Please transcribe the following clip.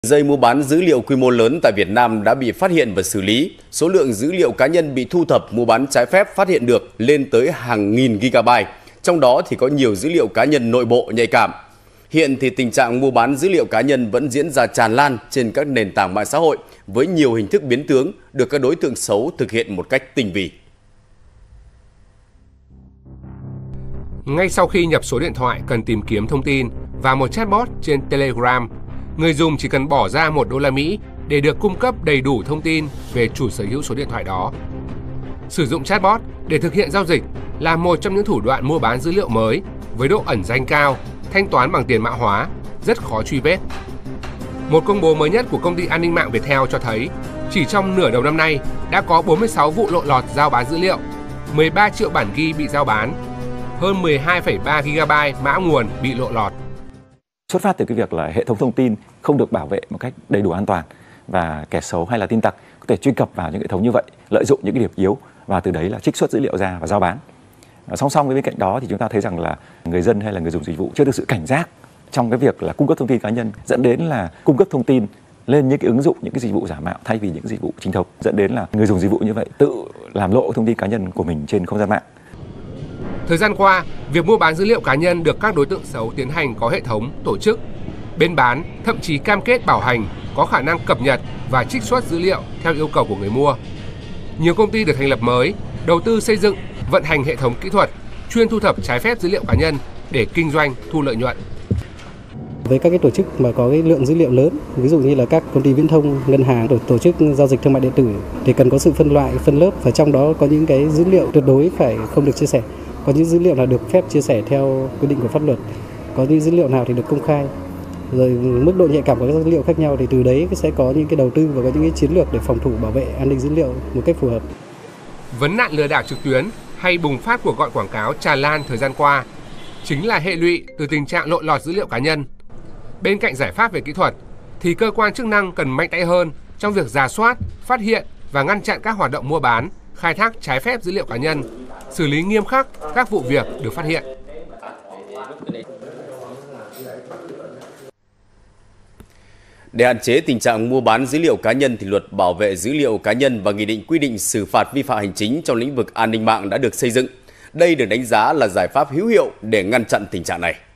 Dây mua bán dữ liệu quy mô lớn tại Việt Nam đã bị phát hiện và xử lý. Số lượng dữ liệu cá nhân bị thu thập mua bán trái phép phát hiện được lên tới hàng nghìn gigabyte. Trong đó thì có nhiều dữ liệu cá nhân nội bộ nhạy cảm. Hiện thì tình trạng mua bán dữ liệu cá nhân vẫn diễn ra tràn lan trên các nền tảng mạng xã hội với nhiều hình thức biến tướng được các đối tượng xấu thực hiện một cách tinh vi. Ngay sau khi nhập số điện thoại cần tìm kiếm thông tin và một chatbot trên Telegram, người dùng chỉ cần bỏ ra $1 để được cung cấp đầy đủ thông tin về chủ sở hữu số điện thoại đó. Sử dụng chatbot để thực hiện giao dịch là một trong những thủ đoạn mua bán dữ liệu mới với độ ẩn danh cao, thanh toán bằng tiền mã hóa, rất khó truy vết. Một công bố mới nhất của công ty an ninh mạng Viettel cho thấy chỉ trong nửa đầu năm nay đã có 46 vụ lộ lọt giao bán dữ liệu, 13 triệu bản ghi bị giao bán, hơn 12,3 GB mã nguồn bị lộ lọt. Xuất phát từ cái việc là hệ thống thông tin không được bảo vệ một cách đầy đủ an toàn và kẻ xấu hay là tin tặc có thể truy cập vào những hệ thống như vậy, lợi dụng những cái điểm yếu và từ đấy là trích xuất dữ liệu ra và giao bán. Song song với bên cạnh đó thì chúng ta thấy rằng là người dân hay là người dùng dịch vụ chưa được sự cảnh giác trong cái việc là cung cấp thông tin cá nhân, dẫn đến là cung cấp thông tin lên những cái ứng dụng, những cái dịch vụ giả mạo thay vì những dịch vụ chính thống, dẫn đến là người dùng dịch vụ như vậy tự làm lộ thông tin cá nhân của mình trên không gian mạng. Thời gian qua, việc mua bán dữ liệu cá nhân được các đối tượng xấu tiến hành có hệ thống, tổ chức. Bên bán thậm chí cam kết bảo hành, có khả năng cập nhật và trích xuất dữ liệu theo yêu cầu của người mua. Nhiều công ty được thành lập mới, đầu tư xây dựng, vận hành hệ thống kỹ thuật, chuyên thu thập trái phép dữ liệu cá nhân để kinh doanh, thu lợi nhuận. Với các cái tổ chức mà có cái lượng dữ liệu lớn, ví dụ như là các công ty viễn thông, ngân hàng, tổ chức giao dịch thương mại điện tử thì cần có sự phân loại, phân lớp, và trong đó có những cái dữ liệu tuyệt đối phải không được chia sẻ. Có những dữ liệu nào được phép chia sẻ theo quy định của pháp luật, có những dữ liệu nào thì được công khai. Rồi mức độ nhạy cảm của các dữ liệu khác nhau thì từ đấy sẽ có những cái đầu tư và có những cái chiến lược để phòng thủ bảo vệ an ninh dữ liệu một cách phù hợp. Vấn nạn lừa đảo trực tuyến hay bùng phát cuộc gọi quảng cáo tràn lan thời gian qua chính là hệ lụy từ tình trạng lộ lọt dữ liệu cá nhân. Bên cạnh giải pháp về kỹ thuật thì cơ quan chức năng cần mạnh tay hơn trong việc rà soát, phát hiện và ngăn chặn các hoạt động mua bán, khai thác trái phép dữ liệu cá nhân, xử lý nghiêm khắc các vụ việc được phát hiện. Để hạn chế tình trạng mua bán dữ liệu cá nhân thì Luật Bảo vệ dữ liệu cá nhân và Nghị định quy định xử phạt vi phạm hành chính trong lĩnh vực an ninh mạng đã được xây dựng. Đây được đánh giá là giải pháp hữu hiệu để ngăn chặn tình trạng này.